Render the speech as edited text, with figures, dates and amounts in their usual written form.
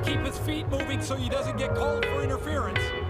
keep his feet moving so he doesn't get called for interference.